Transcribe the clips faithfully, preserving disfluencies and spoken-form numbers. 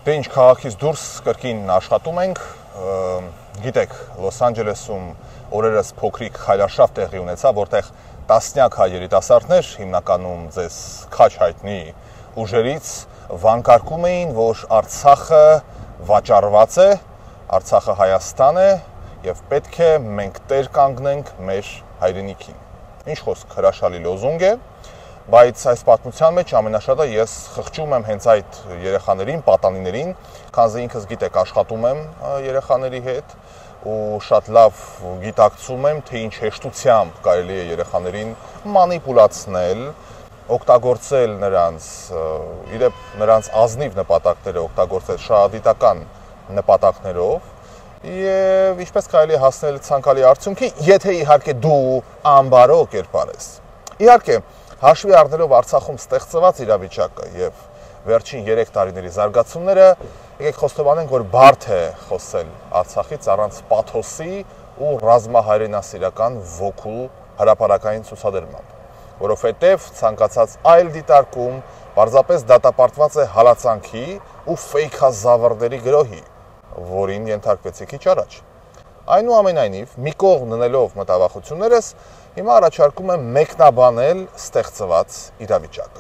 Դե ինչ քաղաքից դուրս կրկին աշխատում ենք, գիտեք, Լոս Անջելեսում օրերս փոքրիկ քայլարշավ տեղի ունեցավ, որտեղ տասնյակ հայ երիտասարդներ, հիմնականում ձեզ քաջ հայտնի ուժերից, վանկարկում էին, որ Արցախը վաճառված է, Արցախը Հայաստան է եւ պետք է մենք տեր կանգնենք մեր հայրենիքին։ Ինչ խոսք, հրաշալի լոզունգ է, բայց այս պատմության մեջ ամենաշատը ես խղճում եմ հենց այդ երեխաներին, պատանիներին, քանզի ինքս գիտեք աշխատում եմ երեխաների հետ ու շատ լավ գիտակցում եմ, թե ինչ հեշտությամբ կարելի է երեխաներին մանիպուլացնել, օգտագործել նրանց, իրեպ նրանց ազնիվ նպատակները օգտագործել շահադիտական նպատակներով եւ ինչպես կարելի է հասնել ցանկալի արդյունքի, եթե իհարկե դու անբարո կերպար ես։ Իհարկե, հաշվի առնելով Արցախում ստեղծված իրավիճակը եւ վերջին երեք տարիների զարգացումները, եկեք խոստովանենք, որ բարդ է խոսել Արցախից առանց պաթոսի ու ռազմահայրենասիրական ոգու հրապարակային ցուցադրմամբ, որովհետեւ ցանկացած այլ դիտարկում պարզապես դատապարտված է հալածանքի ու ֆեյքազավրների գրոհի, որին ենթարկվեցի քիչ առաջ։ Այնուամենայնիվ, մի կողմ դնելով մտավախություններս, հիմա առաջարկում եմ մեկնաբանել ստեղծված իրավիճակը։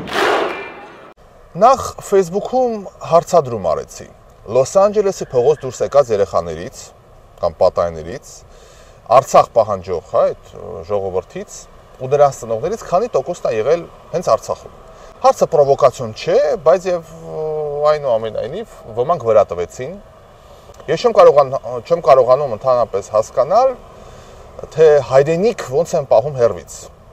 Նախ Facebook-ում հարցադրում արեցի։ Լոս Անջելեսի փողոց դուրս եկած երեխաներից կամ պատանիներից, Արցախ պահանջող, հա, այդ ժողովրդից ու դրանց ծնողներից քանի տոկոսն է եղել հենց Արցախում։ Հարցը պրովոկացիոն չէ, բայց եւ այնուամենայնիվ ոմանք վրա տվեցին։ Ես չեմ կարողանում չեմ կարողանում ընդհանրապես հասկանալ, թե հայրենիք ոնց են պահում հեռվից։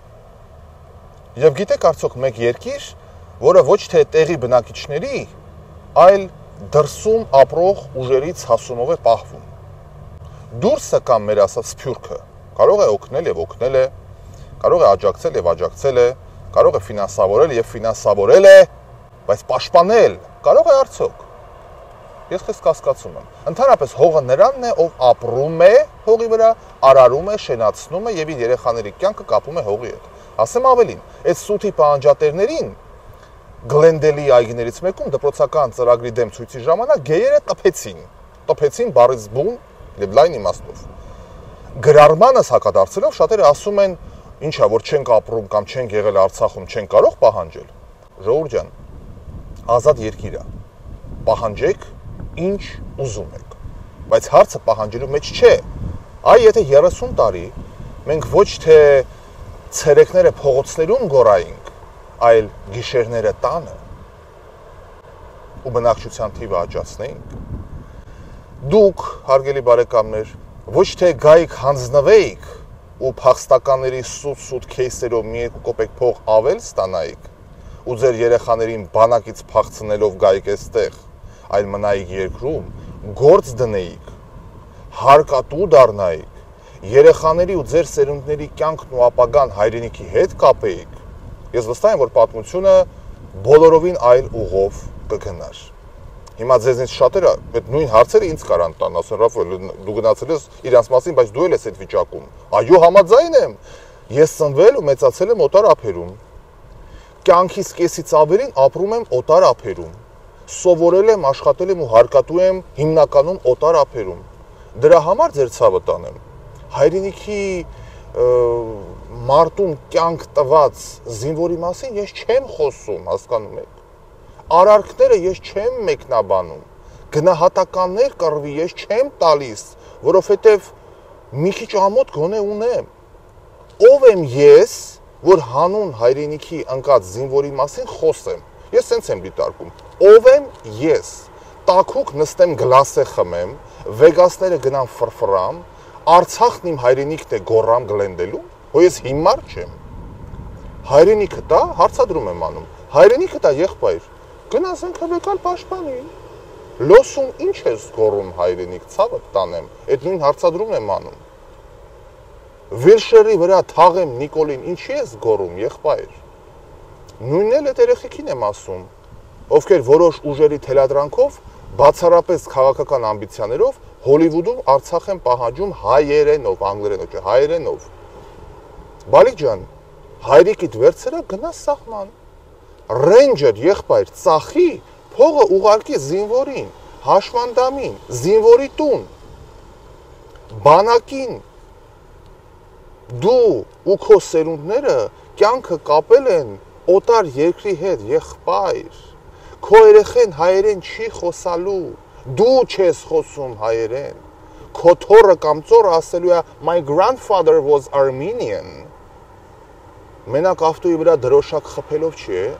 Եվ գիտեք արդյոք մեկ երկիր, որը ոչ թե տեղի բնակիչների, այլ դրսում ապրող ուժերից հասումով է պահվում։ Դուրսը կամ մեր ասած սփյուռքը կարող է օգնել եւ օգնել է, կարող է աջակցել եւ աջակցել է, կարող է ֆինանսավորել եւ ֆինանսավորել է, բայց պաշտպանել կարող է արդյոք։ Ես քեզ կասկածում եմ։ Ընդհանրապես հողը նրանն է, ով ապրում է հողի վրա, արարում է, շենացնում է եւ իր երեխաների կյանքը կապում է հողի հետ։ Ասեմ ավելին, այդ սութի պահանջատերներին Գլենդելի այգիներից մեկում դպրոցական ծրագրի դեմ ցույցի ժամանակ գեյերը տփեցին։ Տփեցին բառից բուն եւ լայն իմաստով։ Գրառմանս հակադարձելով շատերը ասում են, ինչա որ չենք ապրում կամ չենք եղել Արցախում, չենք կարող պահանջել։ Ժողովուրդ ջան, ազատ երկիր է։ Պահանջեք ինչ ուզում եք, բայց հարցը պահանջելու մեջ չէ։ Այ եթե երեսուն տարի մենք ոչ թե ցերեկները փողոցներում գորայինք, այլ գիշերները տանը ու բնակչության թիվը աճացնեինք, դուք, հարգելի բարեկամներ, ոչ թե գայիք հանձնվեիք ու փախստականների սուտ-սուտ քեյսերով մի երկու կոպեկ փող ավել ստանայիք ու ձեր երեխաներին բանակից փախցնելով գայիք այստեղ, այլ մնայիք երկրում, գործ դնեիք, հարկատու դառնայիք, երեխաների ու ձեր սերունդների կյանքն ու ապագան հայրենիքի հետ կապեիք, ես վստահ եմ, որ պատմությունը բոլորովին այլ ուղով կգնար։ Հիմա ձեզնից շատերը այդ նույն հարցերը ինձ կարան տան, ասեն Ռաֆայել, դու գնացել ես իրանց մասին, բայց դու էլ ես այդ վիճակում։ Այո, համաձայն եմ։ Ես ծնվել ու մեծացել եմ օտար ափերում։ Կյանքիս կեսից ավելին ապրում եմ օտար ափերում։ Սովորել եմ, աշխատել եմ ու հարկատու եմ հիմնականում օտար ափերում։ Դրա համար ձեր ցավը տանեմ։ Հայրենիքի մարտում կյանք տված զինվորի մասին ես չեմ խոսում, հասկանում եք։ Արարքները ես չեմ մեկնաբանում, գնահատականներ կռվի ես չեմ տալիս, որովհետև մի քիչ ամոթ գոնե ունեմ։ Ով եմ ես, որ հանուն հայրենիքի ընկած զինվորի մասին խոսեմ։ Ես սենց եմ դիտարկում։ Ով եմ ես։ Տաքուկ նստեմ գլասե խմեմ, վեգասները գնամ ֆրֆրամ, Արցախն իմ հայրենիքն է գոռամ գլենդելու, հո ես հիմար չեմ։ Հայրենիքը դա հարցադրում եմ անում։ Հայրենիքը դա եղբայր։ Գնաս ընկերական պաշտպանի։ Լոսում ինչ ես գոռում հայրենիք, ցավը տանեմ, այդ նույն հարցադրումն եմ անում։ Վիլշերի վրա թաղեմ Նիկոլին, ինչի ես գոռում, եղբայր։ Նույնն էլ այդ երեխեքին եմ ասում, ովքեր որոշ ուժերի թելադրանքով, բացառապես քաղաքական ամբիցիաներով Հոլիվուդում Արցախ են պահանջում հայերենով, անգլերենով, չէ, հայերենով։ Բալիկ ջան, հայրիկիդ վերցրա գնա սահման։ Ռենջեր եղբայր ծախի Փողը ուղարկի զինվորին, հաշվանդամին, զինվորի տուն, բանակին, դու ու քո սերունդները կյանքը կապել են օտար երկրի հետ, եղբայր, քո երեխեն հայերեն չի խոսալու, դու չես խոսում հայերեն, քո թոռը կամ ծոռը ասելու է my grandfather was Armenian, մենակ ավտոյի վրա դրոշակ խփելով չի է,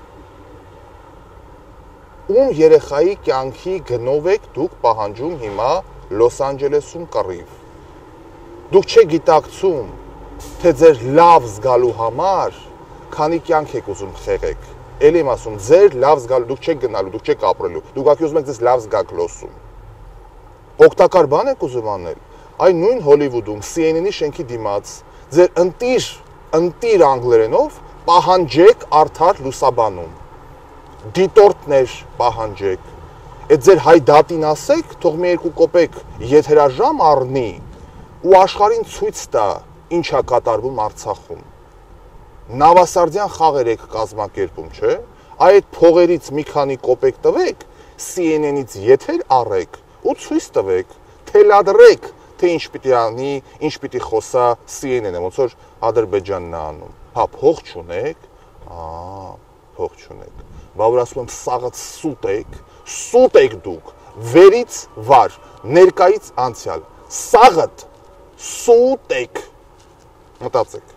ում երեխայի կյանքի գնով եք դուք պահանջում հիմա Լոս Անջելեսում կռիվ, դուք չեք գիտակցում, թե ձեր լավ զգալու համար, քանի կյանք եք ուզում խեղեք, էլ եմ ասում, ձեր լավ զգալու, դուք չեք գնալու, դուք չեք ապրելու, դուք ակի ուզում եք ձեզ լավ զգաք Լոսում, օգտակար բան եք ուզում անել, այն նույն Հոլիվուդում, C N N-ի շենքի դիմաց, ձեր ընտիր, ընտիր անգլերենով պահանջեք արդար լուսաբանում, դիտորդներ պահանջեք, այդ ձեր հայ դատին ասեք, թող մի երկու կոպեկ եթերաժամ առնի ու աշխարհին ցույց տա, ինչ է կատարվում Արցախում։ Նավասարդյան խաղեր եք կազմակերպում, չէ՞։ Այդ փողերից մի քանի կոպեկ տվեք, C N N-ից եթեր առեք ու ցույց տվեք, թելադրեք, թե ինչ պիտի անի, ինչ պիտի խոսա C N N-ը, ոնց որ Ադրբեջանն է անում։ Հա, փող չունեք, ահա, փող չունեք։ Բա որ ասում եմ, սաղը սուտ եք, սուտ եք դուք, վերից վար, ներկայից անցյալ, սաղըտ սուտ եք, մտածեք։